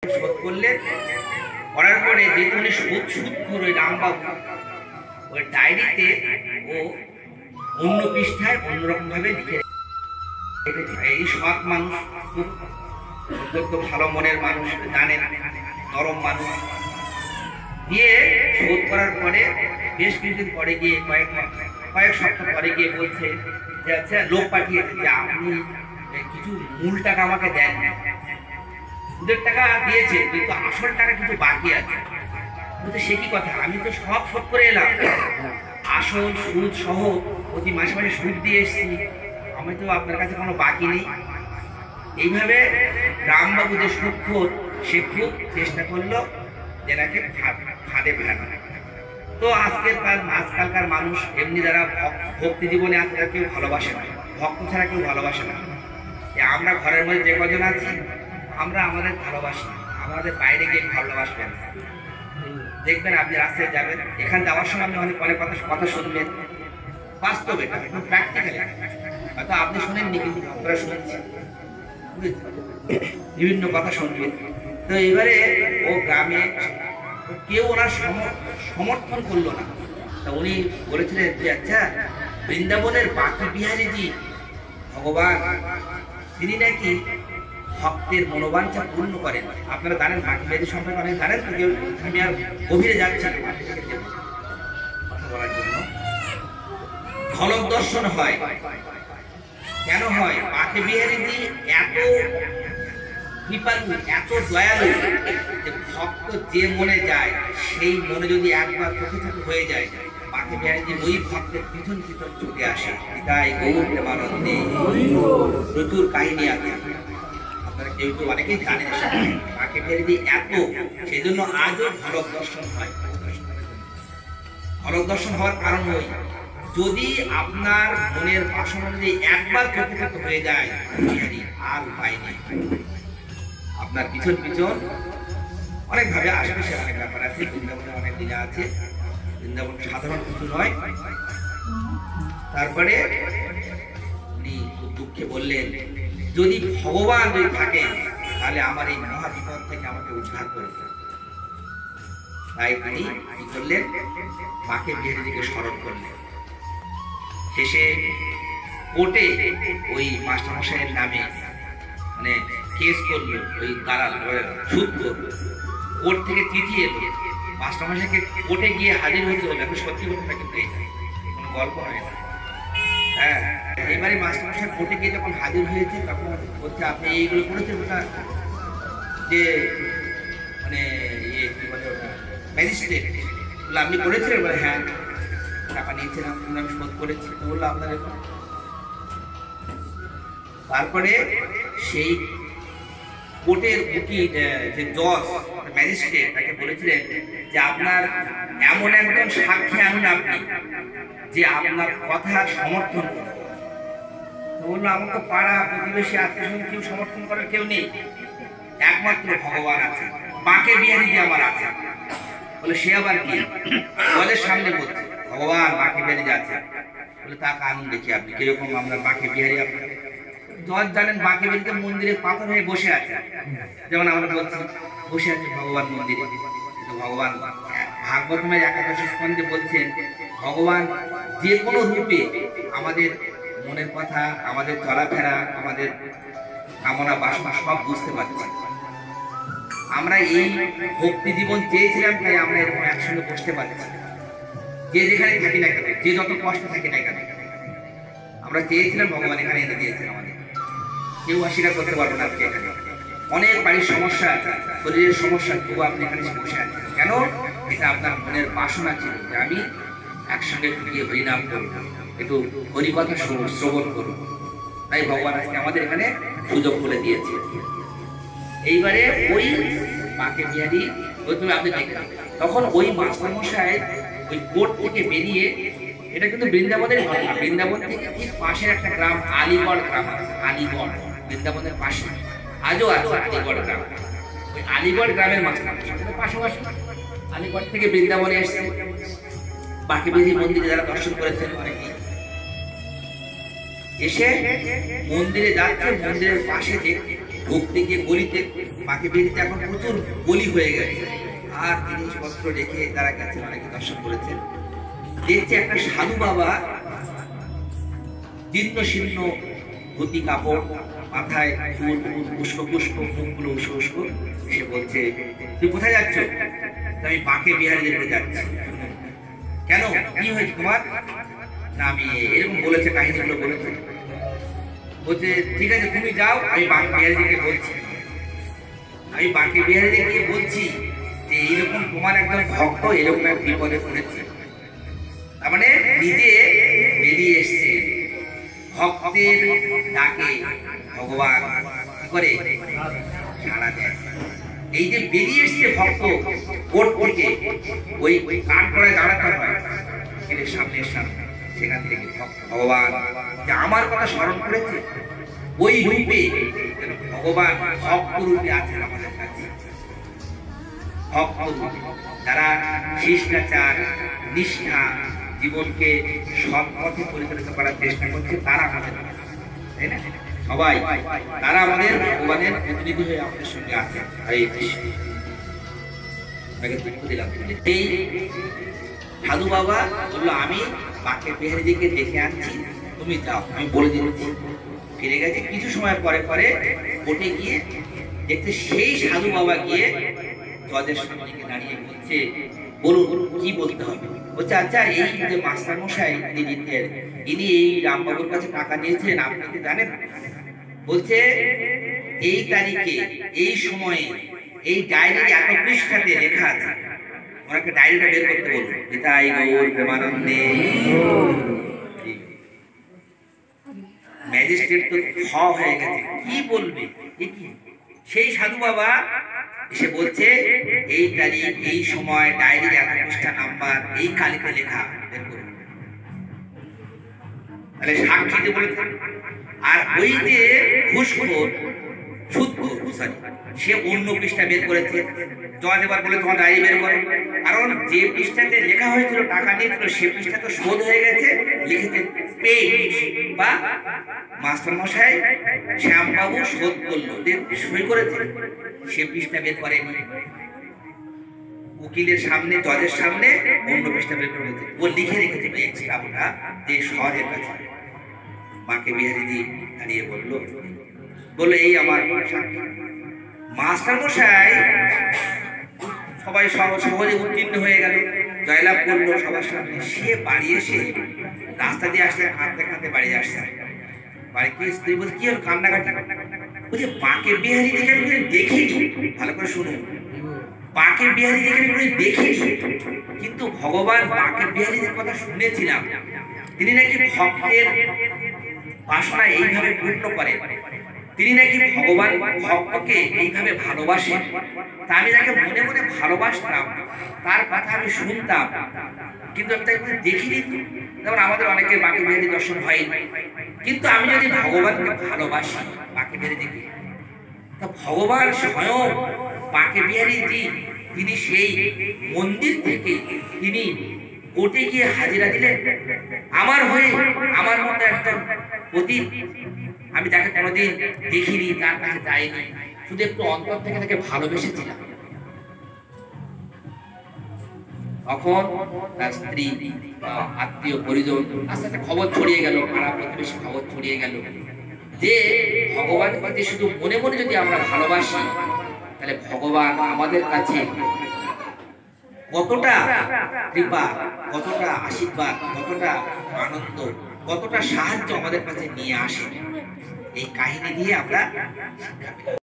শোধ করলেন। করার পরে যেহেতু উনি সুদ করে ওই রামবাবু ওই ডায়েরিতে ও অন্য পৃষ্ঠায় অন্যরকম ভাবে লিখে এই সৎ মানুষ, খুব অত্যন্ত ভালো মনের মানুষ, জানেন নরম মানুষ। দিয়ে শোধ করার পরে বেশ কিছুদিন পরে গিয়ে কয়েক সপ্তাহ পরে গিয়ে বলছে যে আচ্ছা লোক পাঠিয়েছে যে আপনি কিছু মূল টাকা আমাকে দেন। সুদের টাকা দিয়েছে কিন্তু আসল টাকা কিছু বাকি আছে। বলতে সে কি কথা, আমি তো সব শোধ করে এলাম, আসল সুদ সহ প্রতি মাসে মাসে সুদ দিয়ে এসেছি, আমি তো আপনার কাছে কোনো বাকি নেই। এইভাবে রামবাবু যে সুদখোর সে খুব চেষ্টা করলো যেটাকে ফাঁদে ফেলানো। তো আজকালকার মানুষ এমনি যারা ভক্তি জীবনে আছে তারা কেউ ভালোবাসে না, ভক্ত ছাড়া কেউ ভালোবাসে না। আমরা ঘরের মধ্যে যে কজন আছি আমরা আমাদের ভালোবাসি, আমাদের বাইরে গিয়ে ভালোবাসবেন। দেখবেন আপনি রাস্তায় যাবেন, এখানে যাওয়ার সময় আপনি অনেক কথা শুনবেন, বাস্তবে প্র্যাকটিক্যালি হয়তো আপনি শোনেননি কিন্তু আপনারা শুনেছেন, বিভিন্ন কথা শুনবেন। তো এবারে ও গ্রামে কেউ ওনার সমর্থন করলো না। তা উনি বলেছিলেন যে আচ্ছা বৃন্দাবনের বাকি বিহারীজি ভগবান তিনি নাকি ভক্তের মনোবাঞ্ছা পূর্ণ করেন। আপনারা জানেন বাকি বিহারী সম্পর্কে অনেক জানেন, তো কেউ আমি আর গভীরে যাচ্ছি কথা বলার জন্য। ঝলক দর্শন হয়, কেন হয়? বাকি বিহারীজি এত কৃপালু, এত দয়ালু যে ভক্ত যে মনে যায় সেই মনে যদি একবার চোখে চোখে হয়ে যায়, বাকি বিহারীজি ওই ভক্তের পিছন পিছন ছুটে আসে। তাই গৌর প্রেমানন্দে প্রচুর কাহিনী আছে, আপনারা কেউ কেউ অনেকেই জানেন। বাকি বিহারীজি এত, সেই জন্য আজও ঝলক দর্শন হয়। ঝলক দর্শন হওয়ার কারণ ওই, যদি আপনার মনের বাসনা অনুযায়ী একবার চোখে চোখে হয়ে যায় বিহারী আর উপায় নেই। আপনার পিছন পিছন অনেকভাবে আশেপাশে অনেক ব্যাপার আছে, বৃন্দাবনে অনেক দিনে আছে, বৃন্দাবন সাধারণ কিছু নয়। তারপরে উনি খুব দুঃখে বললেন যদি ভগবান যদি থাকেন তাহলে আমার এই মহা বিপদ থেকে আমাকে উদ্ধার করবে। তাই তিনি কি করলেন, মাকে বিহারীজিকে স্মরণ করলেন। শেষে কোর্টে ওই মাস্টারমশাইয়ের নামে মানে কেস করলো, ওই তারা সুদ করলো। কোর্ট থেকে চিঠি এলো, মাস্টারমশাইকে কোর্টে গিয়ে হাজির হতে হলো। এখন সত্যি ঘটনা কিন্তু এটা কোনো গল্প হয় না। হ্যাঁ, এবারে মাস্টারমশাই কোর্টে গিয়ে যখন হাজির হয়েছে তখন বলছে আপনি এইগুলো করেছেন ওটা যে মানে ইয়ে কি বলে ওটা ম্যাজিস্ট্রেট, বললো আপনি করেছিলেন? বলে হ্যাঁ, টাকা নিয়েছিলাম, আমি শোধ করেছি। তো বললো আপনার এখন। তারপরে সেই কোর্টের উকিল যে জজ ম্যাজিস্ট্রেট তাকে বলেছিলেন যে আপনার এমন একজন সাক্ষী আনুন আপনি যে আপনার কথা সমর্থন করে। তো বললো আমার তো পাড়া প্রতিবেশী আত্মীয় কেউ সমর্থন করার কেউ নেই, একমাত্র ভগবান আছে, বাঁকে বিহারী যে আমার আছে। বলে সে আবার কি? জজের সামনে বলছে ভগবান বাঁকে বিহারী যে আছে। বলে তা আনুন দেখি আপনি কিরকম আমরা বাঁকে বিহারী। আপনার জজ জানেন বাঁকে বিহারীতে মন্দিরে পাথর হয়ে বসে আছে, যেমন আমরা বলছি বসে আছে ভগবান মন্দিরে। কিন্তু ভগবান ভাগবতের একাদশ স্কন্ধে বলছেন ভগবান যে কোনো রূপে আমাদের মনের কথা, আমাদের চলাফেরা, আমাদের কামনা বাসনা সব বুঝতে পারছি। আমরা এই ভক্তি জীবন চেয়েছিলাম তাই আমরা এরকম একসঙ্গে বসতে পারছি। যে যেখানে থাকি না কেন, যে যত কষ্ট থাকি না কেন, আমরা চেয়েছিলাম ভগবান এখানে এনে দিয়েছেন আমাদের। কেউ অস্বীকার করতে পারবো না। আজকে এখানে অনেক বাড়ির সমস্যা আছে, শরীরের সমস্যা, কেউ আপনি এখানে বসে আছেন কেন? এটা আপনার মনের বাসনা ছিল যে আমি একসঙ্গে গিয়ে হরিনাম করব, একটু হরিকথা শ্রবণ করব। তাই ভগবান আজকে আমাদের এখানে সুযোগ করে দিয়েছে। এইবারে ওই বাঁকে বিহারী তুমি আপনি দেখলেন তখন ওই মাস্টারমশাই ওই কোর্ট থেকে বেরিয়ে, এটা কিন্তু বৃন্দাবনের ঘটনা, বৃন্দাবন থেকে ঠিক পাশের একটা গ্রাম আলিগড় গ্রাম আছে, আলিগড় বৃন্দাবনের পাশে আজও আছে আলিগড় গ্রাম। ওই আলিগড় গ্রামের মাস্টারমশাই পাশাপাশি আলিগড় থেকে বৃন্দাবনে এসেছে। বাঁকে বিহারী মন্দিরে যারা দর্শন করেছেন অনেকেই এসে মন্দিরে যাচ্ছে, মন্দিরের পাশে যে ঢুকতে গিয়ে গলিতে, মাকে বেরিতে এখন প্রচুর গলি হয়ে গেছে, আর জিনিসপত্র রেখে তারা গেছে, অনেকে দর্শন করেছেন। দেখছে একটা সাধু বাবা জীর্ণ শীর্ণ ধুতি কাপড়, মাথায় চুল উস্কো পুষ্প, মুখগুলো উস্কো উস্কো। সে বলছে, তুই কোথায় যাচ্ছ? আমি বাঁকে বিহারি দেখতে যাচ্ছি। কেন, কি হয়েছে তোমার? না, আমি এরকম বলেছে, কাহিনীগুলো বলেছে। বলছে ঠিক আছে তুমি যাও, আমি বাঁকে বিহারি দিকে বলছি। আমি বাঁকে বিহারি দিকে বলছি যে এইরকম তোমার একজন ভক্ত এরকম এক বিপদে পড়েছে। তার মানে নিজে বেরিয়ে এসছে, ভক্তের ডাকে ভগবান কি করে সাড়া দেয়। এই যে বেরিয়ে এসছে ভক্ত কোর্ট থেকে, ওই কাঠ গড়ায় দাঁড়াতে হয় ছেলের সামনে সামনে, সেখান থেকে ভগবান যে আমার কথা স্মরণ করেছে, ওই রূপে ভগবান ভক্ত রূপে আছেন আমাদের কাছে। ভক্ত রূপে যারা শিষ্টাচার, নিষ্ঠা, জীবনকে সৎ পথে পরিচালিত করার চেষ্টা করছে, তারা আমাদের, তাই না? সবাই তারা আমাদের ভগবানের প্রতিনিধি হয়ে আমাদের সঙ্গে আছে। এই সাধু বাবা বললো, আমি বাঁকে বিহারীজিকে দেখে আনছি, তুমি যাও, আমি বলে দিচ্ছি। ফিরে গেছে। কিছু সময় পরে পরে কোর্টে গিয়ে দেখতে সেই সাধু বাবা গিয়ে জজের সামনে দাঁড়িয়ে বলছে, বলুন কি বলতে হবে। বলছে আচ্ছা, এই যে মাস্টার মশাই ইনি এই রামবাবুর কাছে টাকা নিয়েছিলেন, আপনি কি জানেন? বলছে এই তারিখে এই সময়ে এই ডায়েরি এত পৃষ্ঠাতে লেখা আছে। ওনাকে ডায়েরিটা বের করতে বলুন। পিতাই গৌর প্রেমানন্দে। ম্যাজিস্ট্রেট তো খ হয়ে গেছে, কি বলবে। সেই সাধু বাবা এসে বলছে এই তারিখ এই সময় ডায়েরির এত পৃষ্ঠা নাম্বার এই কালিতে লেখা, বের করুন। তাহলে সাক্ষী যে বলে, আর ওই যে ঘুষখোর সুদখোর সে অন্য পৃষ্ঠা বের করেছে। জজ এবার বলে তোমার ডায়েরি বের করো, কারণ যে পৃষ্ঠাতে লেখা হয়েছিল টাকা নিয়েছিল সে পৃষ্ঠা তো শোধ হয়ে গেছে, লিখেছে পেজ বা মাস্টার মশাই শ্যামবাবু শোধ করলো, সই করেছে, সে পৃষ্ঠা বের করেনি। উকিলের সামনে, জজের সামনে অন্য পৃষ্ঠা বের করেছে, ও লিখে রেখেছে এক্সট্রাটা যে শহরের কাছে। বাঁকে বিহারীজি দাঁড়িয়ে বললো এই আমার মাস্টার মশাই। সবাই সহজে উত্তীর্ণ হয়ে গেল, জয়লাভ করলো সবার সামনে। সে বাড়ি এসে রাস্তা দিয়ে আসলে কাঁদতে কাঁদতে বাড়ি আসছে। বাড়ি কি স্ত্রী বলছে, কি হল কান্নাকাটি? বলছে বাঁকে বিহারী দিকে আমি দেখিনি। ভালো করে শুনুন, বাঁকে বিহারী দিকে আমি দেখিনি, কিন্তু ভগবান বাঁকে বিহারীদের কথা শুনেছিলাম। তিনি নাকি ভক্তের বাসনা এইভাবে পূর্ণ করেন, তিনি নাকি ভগবান ভক্তকে এইভাবে ভালোবাসেন। তা আমি যাকে মনে মনে ভালোবাসতাম, তার কথা আমি শুনতাম, কিন্তু আমি তাকে দেখিনি। যেমন আমাদের অনেকের বাঁকে বিহারী দর্শন হয়নি, কিন্তু আমি যদি ভগবানকে ভালোবাসি বাঁকে বিহারীজিকে, তা ভগবান স্বয়ং বাঁকে বিহারীজি তিনি সেই মন্দির থেকে তিনি কোর্টে গিয়ে হাজিরা দিলেন আমার হয়ে। আমার মতো একটা প্রদীপ, আমি তাকে কোনোদিন দেখিনি, তার কাছে যাইনি, শুধু একটু অন্তর থেকে তাকে ভালোবেসেছিলাম। তখন তার স্ত্রী বা আত্মীয় পরিজন আস্তে আস্তে খবর ছড়িয়ে গেল, পাড়া প্রতিবেশী খবর ছড়িয়ে গেল যে ভগবানের প্রতি শুধু মনে মনে যদি আমরা ভালোবাসি, তাহলে ভগবান আমাদের কাছে কতটা কৃপা, কতটা আশীর্বাদ, কতটা আনন্দ, কতটা সাহায্য আমাদের কাছে নিয়ে আসে। এই কাহিনী দিয়ে আমরা শিক্ষা পেলাম।